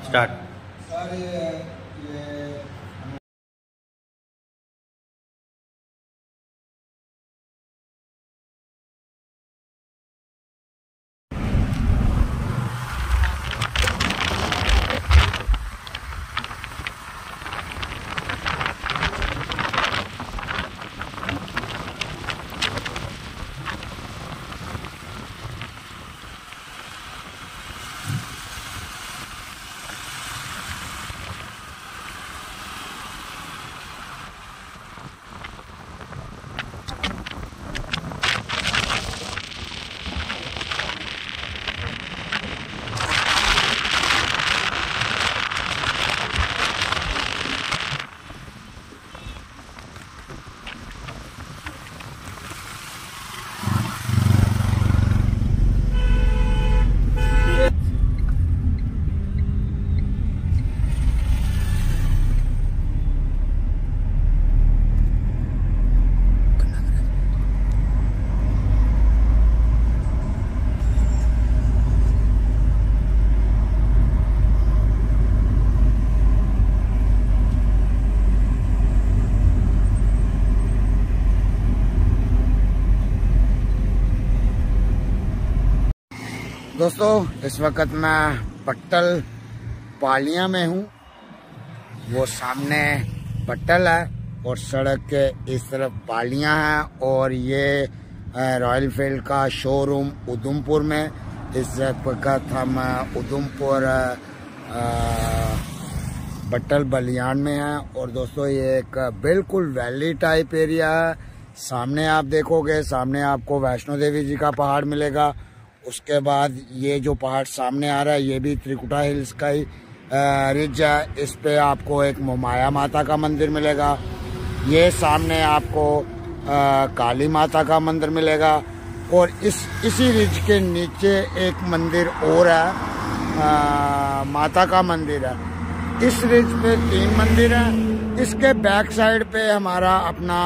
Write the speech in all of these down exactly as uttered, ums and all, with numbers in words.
Start. Sir ये दोस्तों इस वक्त मैं बट्टल पालिया में हूँ। वो सामने बट्टल है और सड़क के इस तरफ पालियाँ हैं और ये रॉयल एनफील्ड का शोरूम उधमपुर में। इस वक्त हम उधमपुर बट्टल बलियान में हैं और दोस्तों ये एक बिल्कुल वैली टाइप एरिया है। सामने आप देखोगे, सामने आपको वैष्णो देवी जी का पहाड़ मिलेगा। उसके बाद ये जो पहाड़ सामने आ रहा है ये भी त्रिकुटा हिल्स का ही रिज है। इस पे आपको एक मोमाया माता का मंदिर मिलेगा। ये सामने आपको आ, काली माता का मंदिर मिलेगा और इस इसी रिज के नीचे एक मंदिर और है, आ, माता का मंदिर है। इस रिज पे तीन मंदिर हैं। इसके बैक साइड पे हमारा अपना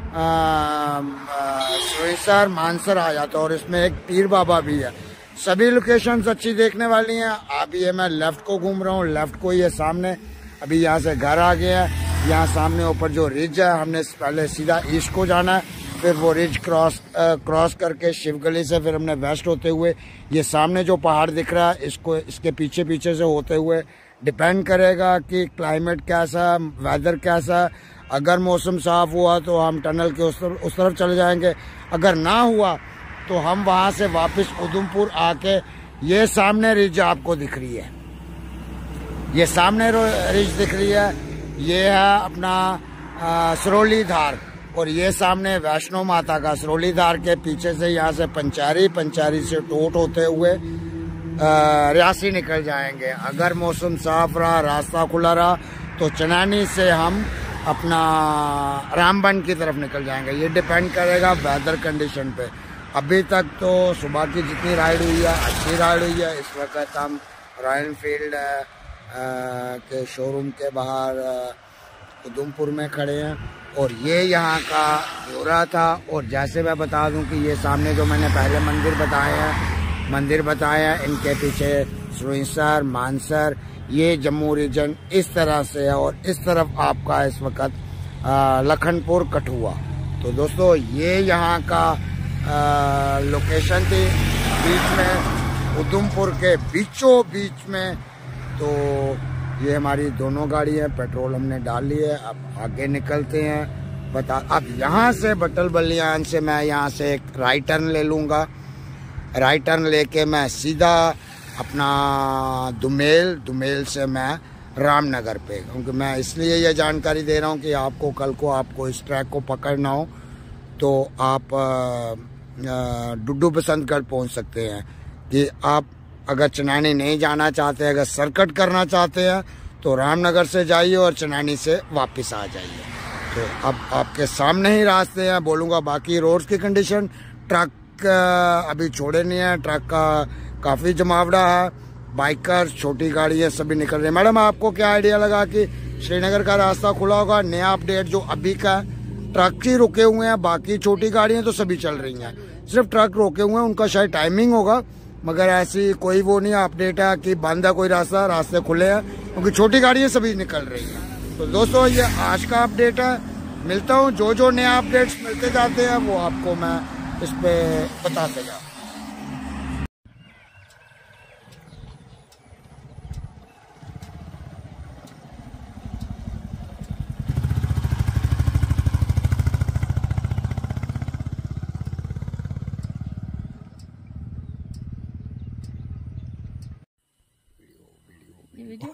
सर मानसर आ जाता है और इसमें एक पीर बाबा भी है। सभी लोकेशंस अच्छी देखने वाली हैं। अभी ये मैं लेफ्ट को घूम रहा हूँ, लेफ्ट को ये सामने अभी यहाँ से घर आ गया है। यहाँ सामने ऊपर जो रिज है हमने पहले सीधा ईस्ट को जाना है, फिर वो रिज क्रॉस क्रॉस करके शिवगली से फिर हमने वेस्ट होते हुए ये सामने जो पहाड़ दिख रहा है इसको इसके पीछे पीछे से होते हुए डिपेंड करेगा कि क्लाइमेट कैसा, वेदर कैसा। अगर मौसम साफ हुआ तो हम टनल के उस तरफ उस तरफ चले जाएंगे, अगर ना हुआ तो हम वहां से वापस उधमपुर आके ये सामने रिज आपको दिख रही है, ये सामने रिज दिख रही है, ये है अपना सरोली धार और ये सामने वैष्णो माता का सरोली धार के पीछे से यहाँ से पंचारी, पंचारी से टोट होते हुए रियासी निकल जाएंगे। अगर मौसम साफ रहा, रास्ता खुला रहा तो चनैनी से हम अपना रामबन की तरफ निकल जाएंगे। ये डिपेंड करेगा वेदर कंडीशन पे। अभी तक तो सुबह की जितनी राइड हुई है अच्छी राइड हुई है। इस वक्त हम रॉयल एनफील्ड के शोरूम के बाहर उधमपुर में खड़े हैं और ये यहाँ का ब्यौरा था। और जैसे मैं बता दूं कि ये सामने जो मैंने पहले मंदिर बताए हैं मंदिर बताए हैं इनके पीछे सर मानसर, ये जम्मू रीजन इस तरह से है और इस तरफ आपका इस वक्त लखनपुर कठुआ। तो दोस्तों ये यहाँ का आ, लोकेशन थी बीच में, उधमपुर के बीचों बीच में। तो ये हमारी दोनों गाड़ी है, पेट्रोल हमने डाल ली है। अब आगे निकलते हैं। बता अब यहाँ से बट्टल बलियान से मैं यहाँ से एक राइट टर्न ले लूँगा। राइट टर्न लेके मैं सीधा अपना दुमेल दुमेल से मैं रामनगर पे, क्योंकि मैं इसलिए ये जानकारी दे रहा हूँ कि आपको कल को आपको इस ट्रैक को पकड़ना हो तो आप डुड्डू बसंतगढ़ पहुँच सकते हैं। कि आप अगर चनैनी नहीं जाना चाहते, अगर सर्किट करना चाहते हैं तो रामनगर से जाइए और चनैनी से वापस आ जाइए। तो अब आपके सामने ही रास्ते हैं। बोलूँगा बाकी रोड्स की कंडीशन, ट्रक अभी छोड़े नहीं है, ट्रक का काफ़ी जमावड़ा है, बाइकर छोटी गाड़ियाँ सभी निकल रही हैं। मैडम आपको क्या आइडिया लगा कि श्रीनगर का रास्ता खुला होगा? नया अपडेट जो अभी का, ट्रक ही रुके हुए हैं, बाकी छोटी गाड़ियाँ तो सभी चल रही हैं, सिर्फ ट्रक रोके हुए हैं। उनका शायद टाइमिंग होगा मगर ऐसी कोई वो नहीं अपडेट है कि बंद है कोई रास्ता, रास्ते खुले हैं क्योंकि छोटी गाड़ियाँ सभी निकल रही हैं। तो दोस्तों ये आज का अपडेट है, मिलता हूँ जो जो नया अपडेट्स मिलते जाते हैं वो आपको मैं इस पे बताते जाऊँ। Video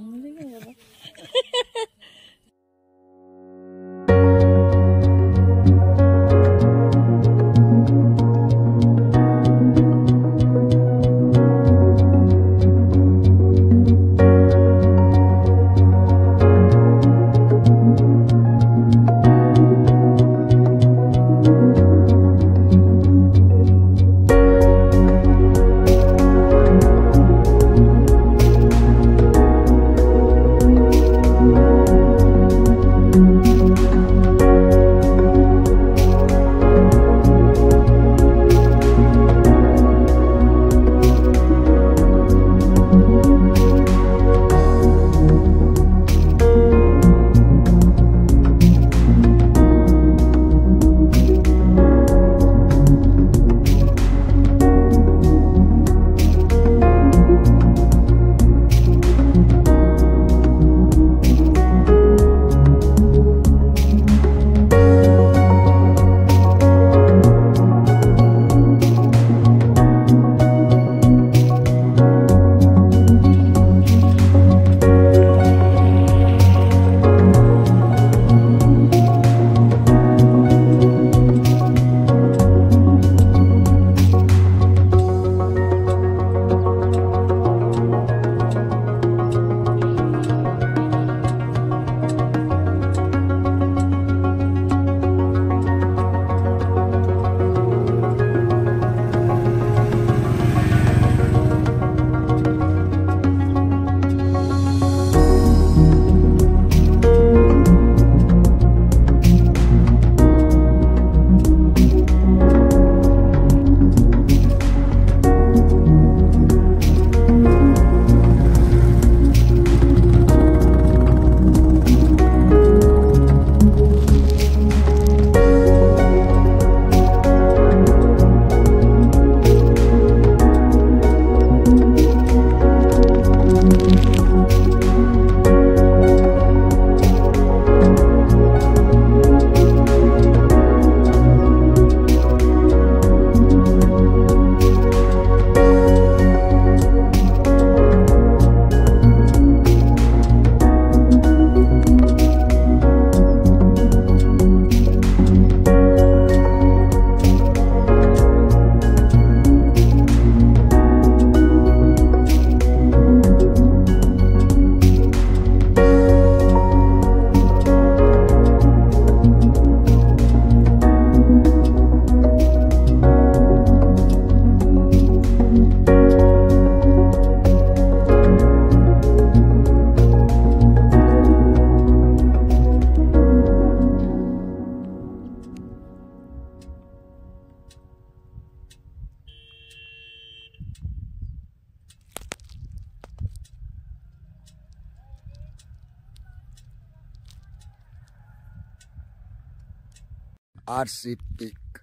R C peak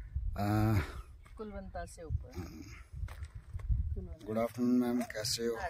Kulwanta से ऊपर। गुड आफ्टरनून मैम, कैसे हो?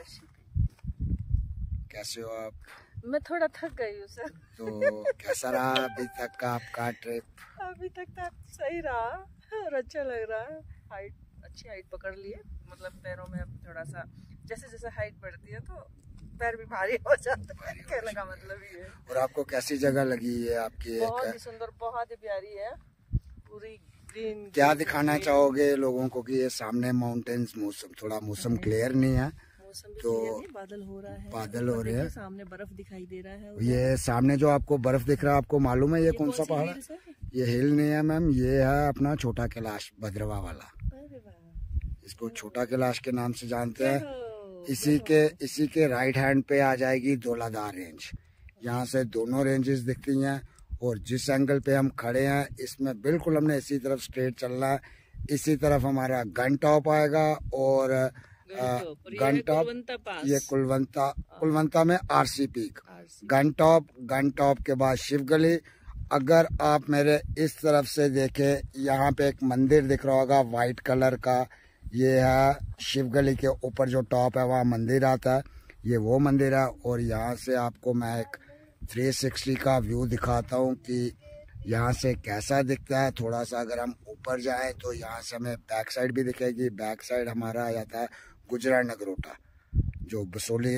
कैसे हो आप? मैं थोड़ा थक गई हूँ सर। तो कैसा रहा अभी तक का आपका ट्रिप? अभी तक तो सही रहा और अच्छा लग रहा है। हाइट अच्छी हाइट पकड़ ली है, मतलब पैरों में अब थोड़ा सा जैसे जैसे हाइट बढ़ती है तो पैर भी भारी हो जाते हैं, कहने का मतलब ये है। और आपको कैसी जगह लगी है आपकी? बहुत ही सुंदर, बहुत ही प्यारी है, पूरी ग्रीन। क्या दिखाना चाहोगे लोगों को कि ये सामने माउंटेन्स, मौसम थोड़ा मौसम क्लियर नहीं है, मौसम भी तो बादल हो रहा है, बादल हो रहे हैं, सामने बर्फ दिखाई दे रहा है। ये सामने जो आपको बर्फ दिख रहा है, आपको मालूम है ये, ये कौन सा पहाड़ है? ये हिल नहीं है मैम, ये है अपना छोटा कैलाश भद्रवा वाला। इसको छोटा कैलाश के नाम से जानते हैं। इसी के इसी के राइट हैंड पे आ जाएगी धौलाधार रेंज। यहाँ से दोनों रेंजेस दिखती हैं और जिस एंगल पे हम खड़े हैं इसमें बिल्कुल हमने इसी तरफ स्ट्रेट चलना है। इसी तरफ हमारा गन टॉप आएगा और गन टॉप ये कुलवंता कुलवंता में RC peak, gun top, gun top के बाद शिव गली। अगर आप मेरे इस तरफ से देखें, यहाँ पे एक मंदिर दिख रहा होगा वाइट कलर का, ये है शिव गली के ऊपर जो टॉप है वहाँ मंदिर आता है, ये वो मंदिर है। और यहाँ से आपको मैं एक थ्री सिक्सटी का व्यू दिखाता हूँ कि यहाँ से कैसा दिखता है। थोड़ा सा अगर हम ऊपर जाएं तो यहाँ से हमें बैक साइड भी दिखेगी। बैक साइड हमारा आ जाता है गुजरा नगरोटा, जो बसोली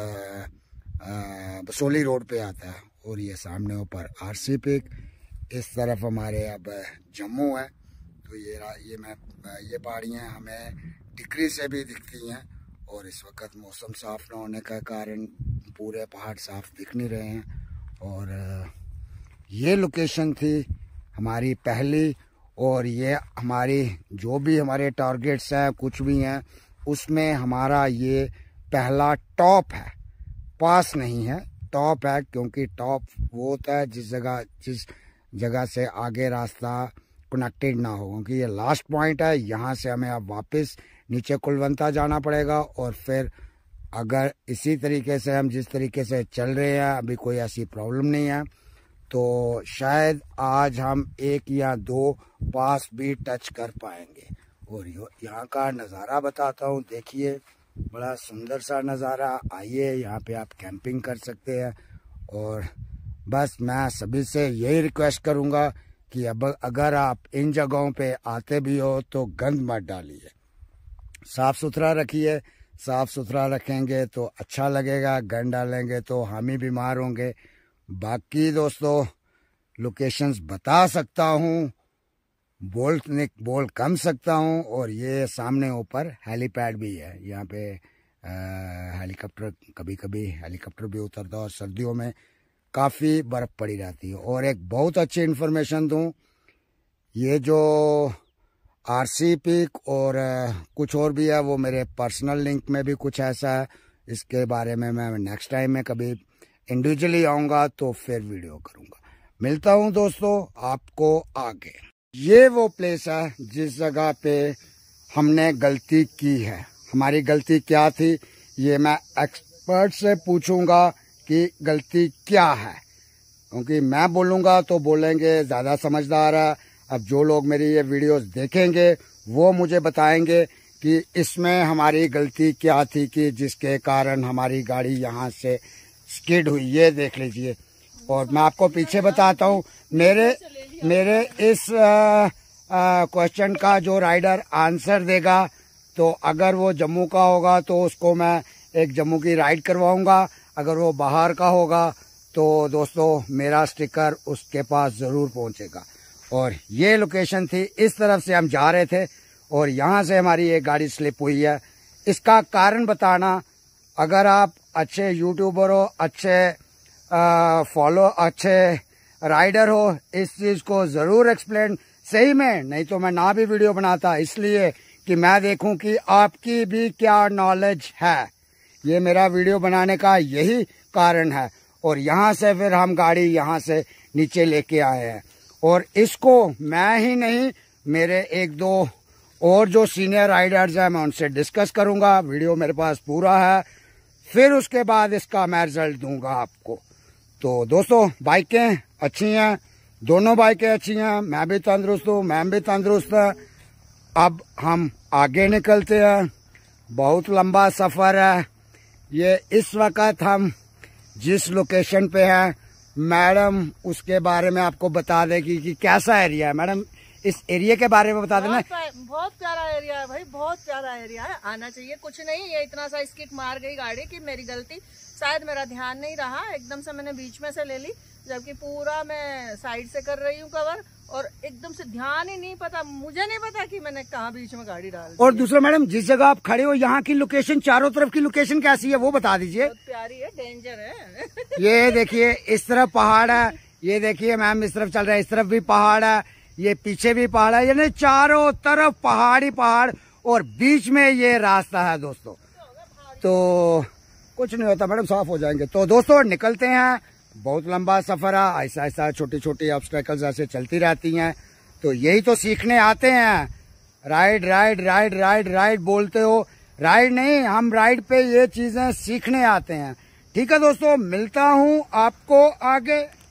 बसोली रोड पे आता है। और ये सामने ऊपर आरसी पीक, इस तरफ हमारे अब जम्मू है। तो ये ये मैं ये पहाड़ियाँ हमें टिकरी से भी दिखती हैं। और इस वक्त मौसम साफ न होने का कारण पूरे पहाड़ साफ दिख नहीं रहे हैं। और ये लोकेशन थी हमारी पहली, और ये हमारी जो भी हमारे टारगेट्स हैं कुछ भी हैं उसमें हमारा ये पहला टॉप है, पास नहीं है, टॉप है। क्योंकि टॉप वो होता है जिस जगह जिस जगह से आगे रास्ता कनेक्टेड ना हो, क्योंकि ये लास्ट पॉइंट है। यहाँ से हमें अब वापस नीचे कुलवंता जाना पड़ेगा। और फिर अगर इसी तरीके से हम जिस तरीके से चल रहे हैं, अभी कोई ऐसी प्रॉब्लम नहीं है, तो शायद आज हम एक या दो पास भी टच कर पाएंगे। और यहाँ का नज़ारा बताता हूँ, देखिए बड़ा सुंदर सा नज़ारा। आइए, यहाँ पे आप कैंपिंग कर सकते हैं। और बस मैं सभी से यही रिक्वेस्ट करूँगा कि अब अगर आप इन जगहों पे आते भी हो तो गंद मत डालिए, साफ़ सुथरा रखिए। साफ़ सुथरा रखेंगे तो अच्छा लगेगा, गंद डालेंगे तो हम ही बीमार होंगे। बाकी दोस्तों लोकेशंस बता सकता हूँ, बोल बोल कम सकता हूँ। और ये सामने ऊपर हेलीपैड भी है, यहाँ पे हेलीकॉप्टर कभी कभी हेलीकॉप्टर भी उतरता है। और सर्दियों में काफ़ी बर्फ़ पड़ी रहती है। और एक बहुत अच्छी इन्फॉर्मेशन दूँ, ये जो आरसी पीक और कुछ और भी है वो मेरे पर्सनल लिंक में भी कुछ ऐसा है। इसके बारे में मैं नेक्स्ट टाइम में कभी इंडिविजुअली आऊँगा तो फिर वीडियो करूँगा। मिलता हूँ दोस्तों आपको आगे। ये वो प्लेस है जिस जगह पे हमने गलती की है। हमारी गलती क्या थी ये मैं एक्सपर्ट से पूछूंगा कि गलती क्या है, क्योंकि मैं बोलूँगा तो बोलेंगे ज़्यादा समझदार है। अब जो लोग मेरी ये वीडियोस देखेंगे वो मुझे बताएंगे कि इसमें हमारी गलती क्या थी कि जिसके कारण हमारी गाड़ी यहाँ से स्किड हुई। ये देख लीजिए। और मैं आपको पीछे बताता हूँ, मेरे मेरे इस क्वेश्चन का जो राइडर आंसर देगा तो अगर वो जम्मू का होगा तो उसको मैं एक जम्मू की राइड करवाऊँगा। अगर वो बाहर का होगा तो दोस्तों मेरा स्टिकर उसके पास ज़रूर पहुँचेगा। और ये लोकेशन थी, इस तरफ से हम जा रहे थे और यहाँ से हमारी एक गाड़ी स्लिप हुई है। इसका कारण बताना, अगर आप अच्छे यूट्यूबर हो, अच्छे आ, फॉलो अच्छे राइडर हो, इस चीज़ को ज़रूर एक्सप्लेन सही में, नहीं तो मैं ना भी वीडियो बनाता, इसलिए कि मैं देखूं कि आपकी भी क्या नॉलेज है। ये मेरा वीडियो बनाने का यही कारण है। और यहाँ से फिर हम गाड़ी यहाँ से नीचे लेके आए हैं। और इसको मैं ही नहीं, मेरे एक दो और जो सीनियर राइडर्स हैं मैं उनसे डिस्कस करूँगा। वीडियो मेरे पास पूरा है, फिर उसके बाद इसका मैं रिजल्ट दूंगा आपको। तो दोस्तों बाइकें अच्छी हैं, दोनों बाइकें अच्छी हैं, मैं भी तंदुरुस्त हूँ, मैम भी तंदुरुस्त है। अब हम आगे निकलते हैं, बहुत लंबा सफ़र है। ये इस वक्त हम जिस लोकेशन पे हैं, मैडम उसके बारे में आपको बता देगी कि कैसा एरिया है। मैडम इस एरिया के बारे में बता देना। बहुत प्यारा एरिया है भाई, बहुत प्यारा एरिया है, आना चाहिए। कुछ नहीं, ये इतना सा स्किट मार गई गाड़ी कि मेरी गलती, शायद मेरा ध्यान नहीं रहा, एकदम से मैंने बीच में से ले ली, जबकि पूरा मैं साइड से कर रही हूँ कवर, और एकदम से ध्यान ही नहीं पता, मुझे नहीं पता कि मैंने कहाँ बीच में गाड़ी डाल दी। और दूसरा मैडम, जिस जगह आप खड़े हो यहाँ की लोकेशन, चारों तरफ की लोकेशन कैसी है वो बता दीजिए। बहुत प्यारी है, डेंजर है। ये देखिए इस तरफ पहाड़ है, ये देखिए मैम इस तरफ चल रहा है, इस तरफ भी पहाड़ है, ये पीछे भी पहाड़ है, यानी चारों तरफ पहाड़ी पहाड़ और बीच में ये रास्ता है दोस्तों। तो कुछ नहीं होता मैडम, साफ हो जाएंगे। तो दोस्तों निकलते हैं, बहुत लंबा सफर है, ऐसा ऐसा छोटी छोटी ऑब्स्टेकल्स ऐसे चलती रहती हैं। तो यही तो सीखने आते हैं, ride ride ride ride ride बोलते हो, राइड नहीं, हम राइड पे ये चीजें सीखने आते हैं। ठीक है दोस्तों, मिलता हूँ आपको आगे।